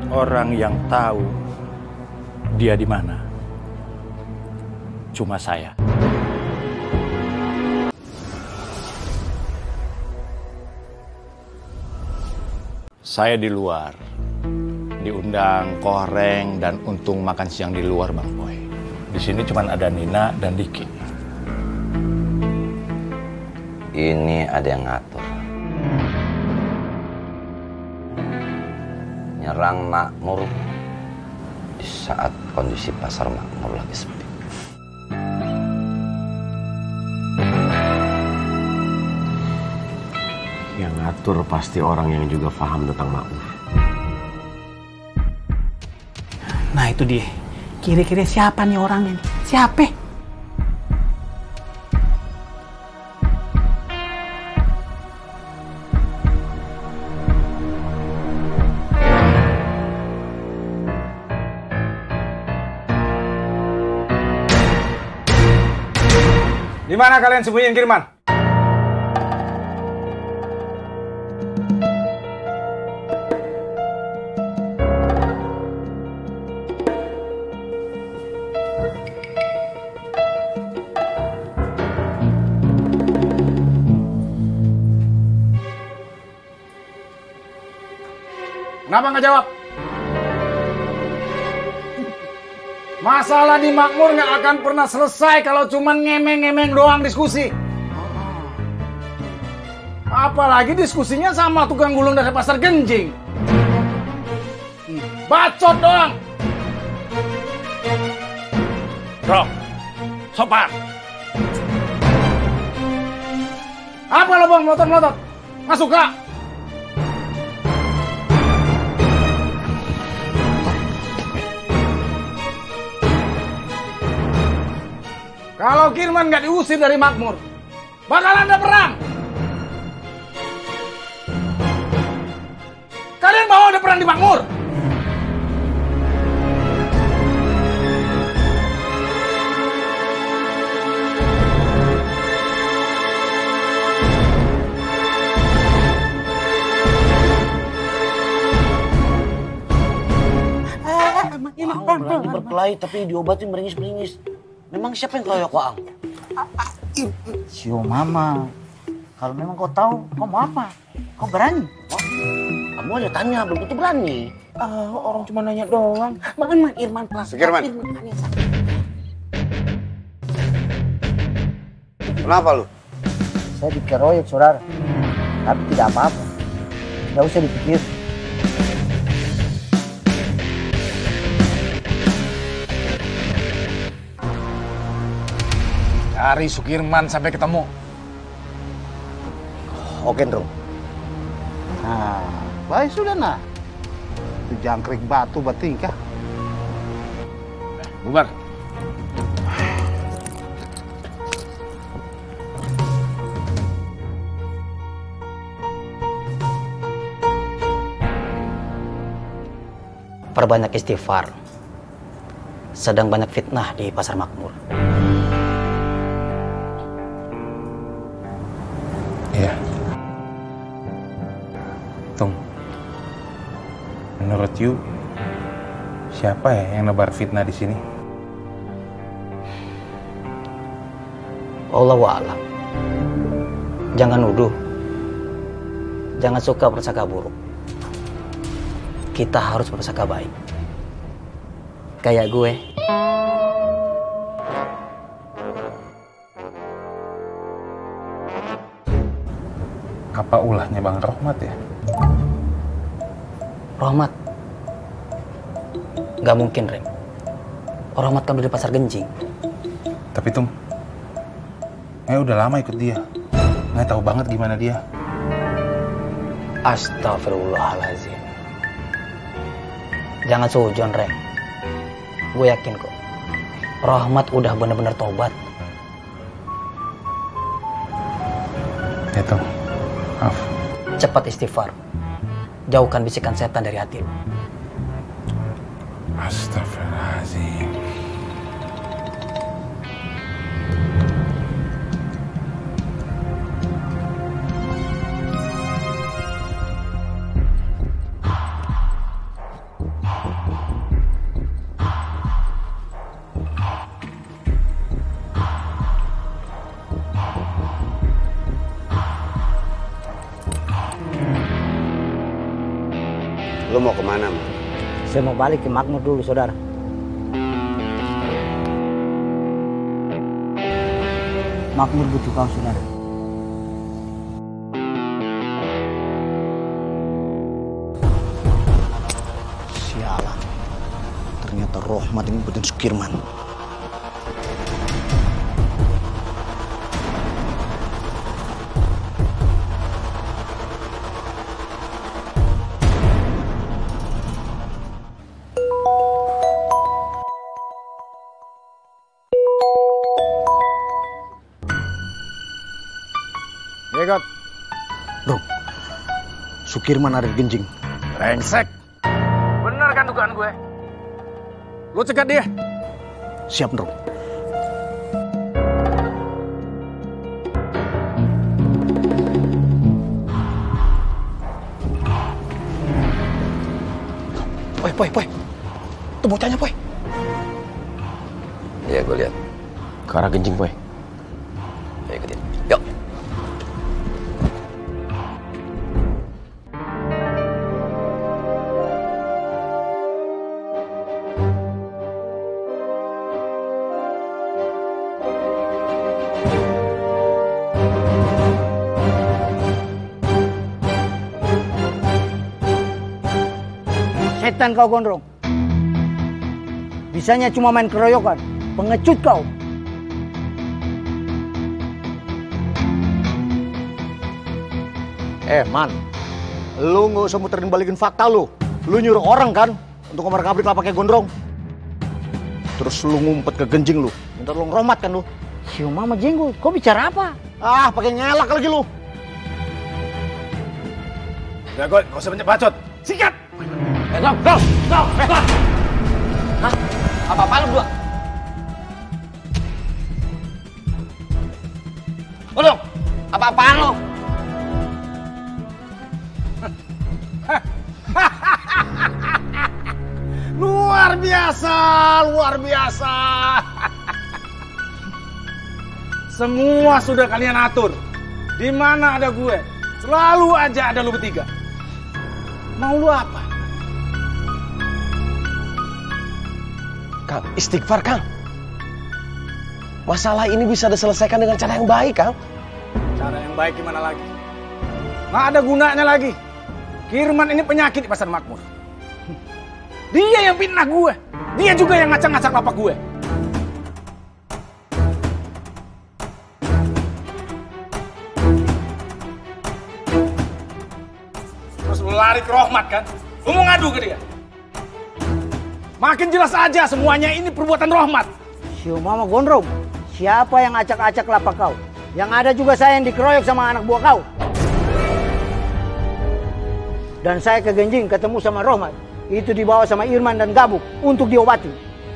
Orang yang tahu dia di mana cuma saya. Saya di luar, diundang Koreng dan Untung makan siang di luar, Bang Boy. Di sini cuma ada Nina dan Diki. Ini ada yang ngatur. Nyerang Makmur di saat kondisi pasar Makmur lagi sepi. Yang ngatur pasti orang yang juga paham tentang Makmur. Nah itu dia. Kira-kira siapa nih orangnya? Siapa? Di mana kalian sembunyiin kiriman? Kenapa nggak jawab? Masalah di Makmur nggak akan pernah selesai kalau cuman ngemeng-ngemeng doang diskusi. Apalagi diskusinya sama tukang gulung dari pasar Genjing. Bacot doang. Bro, sopan. Apa lo bang melotot-melotot? Nggak suka? Kalau Kirman nggak diusir dari Makmur, bakalan ada perang. Kalian mau ada perang di Makmur? Berani berkelahi tapi diobatin meringis-meringis. Memang siapa yang keroyok Waang? Sio Mama. Kalau memang kau tahu, kau mau apa? Kau berani? Oh, kamu aja tanya, belum tentu berani. Orang cuma nanya doang. Mana Irman Pras? Kirman. Kenapa lu? Saya dikeroyok, saudara. Tapi tidak apa-apa. Tidak usah dipikir. Cari Sukirman sampai ketemu. Oke, Ndro. Nah, baik sudah nah. Itu jangkrik batu batingkah. Bubar. Perbanyak istighfar. Sedang banyak fitnah di pasar Makmur. Iya. Tung. Menurut you, siapa ya yang nebar fitnah di sini? Allahu a'lam. Jangan nuduh. Jangan suka bersangka buruk. Kita harus bersangka baik. Kayak gue. Apa ulahnya Bang Rohmat ya? Rohmat. Gak mungkin, Rem. Rohmat kan udah di pasar Genjing. Tapi Tung, udah lama ikut dia. Nggak tahu banget gimana dia. Astagfirullahaladzim. Jangan sujon, Rem. Gue yakin kok. Rohmat udah bener-bener tobat. Ya Tung, maaf. Cepat istighfar. Jauhkan bisikan setan dari hati lu. Astagfirullahaladzim. Lo mau kemana, Man? Saya mau balik ke Makmur dulu, saudara. Makmur butuh kau, saudara. Sialan. Ternyata Rohmat ini bukan Sukirman. Ya, God. Bro, Sukirman ada di Genjing. Rengsek. Benar kan dugaan gue? Lo cegat dia. Siap, Bro. Poy. Tuh bocahnya, Poy. Iya, gue lihat. Ke arah Genjing, Boy. Ayo ikutin. Yuk. Setan kau, Gondrong. Bisanya cuma main keroyokan. Pengecut kau. Man. Lu nggak usah muterin balikin fakta lu. Lu nyuruh orang kan untuk ngomer-ngabrik lah pakai gondrong. Terus lu ngumpet ke Genjing lu. Minta tolong Rohmat kan lu. Siu Mama Jenggot, kau bicara apa? Ah, pakai ngelak lagi lu. Udah, God. Gak usah banyak bacot. Sikat! Go! Hah? Apa-apa lu berdua? Udah, apa-apaan lu? Luar biasa. Semua sudah kalian atur. Di mana ada gue, selalu aja ada lu bertiga. Mau lu apa? Kang, istighfar, Kang. Masalah ini bisa diselesaikan dengan cara yang baik, Kang. Cara yang baik gimana lagi? Nggak ada gunanya lagi. Kirman ini penyakit di Pasar Makmur. Dia yang fitnah gue. Dia juga yang ngacak-ngacak lapak gue. Terus lu lari ke Rohmat kan? Lu mau ngadu ke dia? Makin jelas aja semuanya ini perbuatan Rohmat. Siu Mama Gondrong, siapa yang acak-acak lapak kau? Yang ada juga saya yang dikeroyok sama anak buah kau. Dan saya ke Genjing ketemu sama Rohmat. Itu dibawa sama Irman dan Gabuk untuk diobati.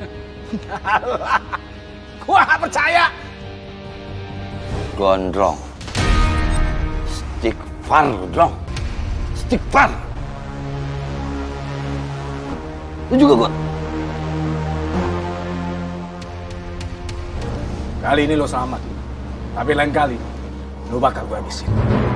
Gua gak percaya. Gondrong. Istighfar, Gondrong. Istighfar. Lu juga, God. Kali ini lo selamat. Tapi lain kali, lo bakal gue habisin.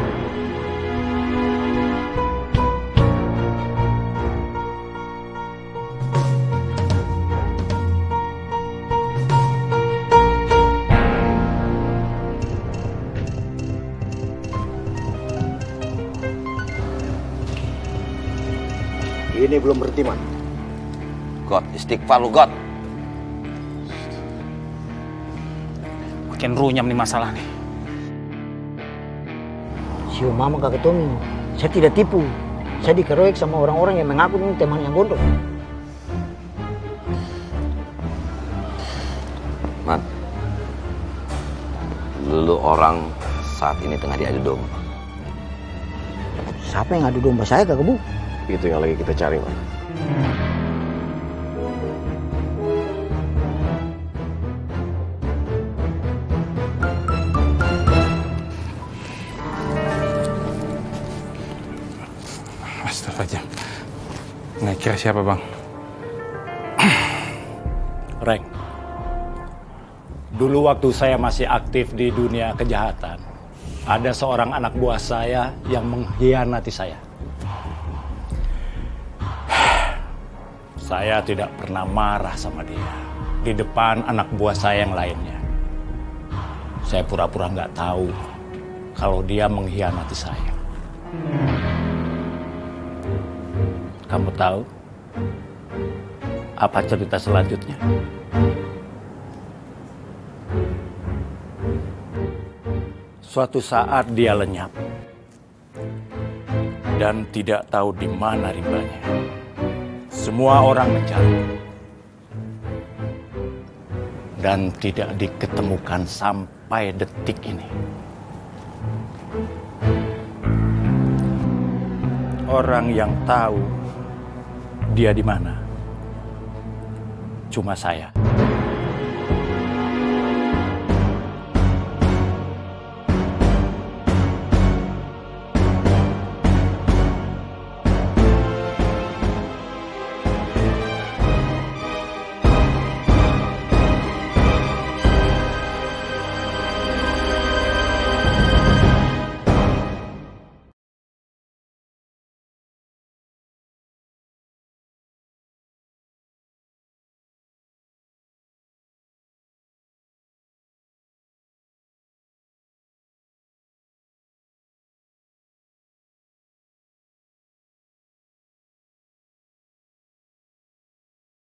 Ini belum berhenti, Man. God, istighfar lu, God. Makin runyam nih masalah nih. Siu Mama gak ketemu. Saya tidak tipu. Saya dikeroyok sama orang-orang yang mengaku ini teman yang Gondrong. Man, lu orang saat ini tengah diadu domba. Siapa yang adu domba saya, Kak Bu? Itu yang lagi kita cari, Man. Astagfirullah. Nggak kira siapa, Bang? Reng, dulu waktu saya masih aktif di dunia kejahatan, ada seorang anak buah saya yang mengkhianati saya. Saya tidak pernah marah sama dia di depan anak buah saya yang lainnya. Saya pura-pura nggak tahu kalau dia mengkhianati saya. Kamu tahu apa cerita selanjutnya? Suatu saat dia lenyap dan tidak tahu di mana rimbanya. Semua orang mencari dan tidak diketemukan sampai detik ini. Orang yang tahu dia di mana cuma saya.